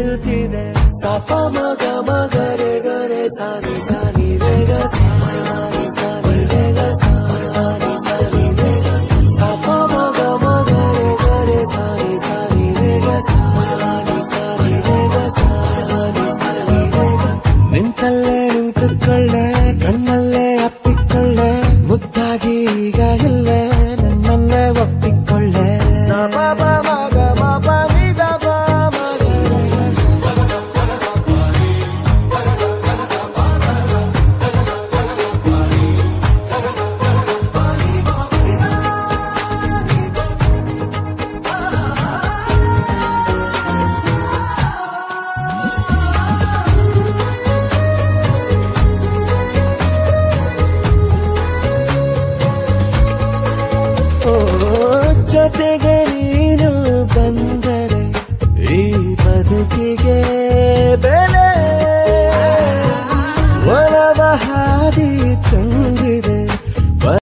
ನಿಲ್ತಿದೆ ಸಪ ಮಗ ಮಗರೆ ಗರೆ ಸಾನಿ ಸಾನಿ ರೇಗ ಸಾನಿ ಸಾನಿ ರೇಗ ಸಾನಿ ಸಾನಿ ರೇಗ ಸಪ ಮಗ ಮಗರೆ ಗರೆ ಸಾನಿ ಸಾನಿ ರೇಗ ಸಾನಿ ಸಾನಿ ರೇಗ ಸಾನಿ ಸಾನಿ ರೇಗ ನಿಂತಲ್ಲೇ ನಿಂತುಕೊಳ್ಳೆ ಕಣ್ಣಲ್ಲೇ ಅಪ್ಪಿಕೊಳ್ಳೆ ಮುದ್ದಾಗಿ ಈಗ ಇಲ್ಲೇ ನನ್ನನ್ನೇ ಒಪ್ಪಿಕೊಳ್ಳೆ ಸಪ ಮಗ ಮಪ ನಿದ ಜೊತೆಗೆ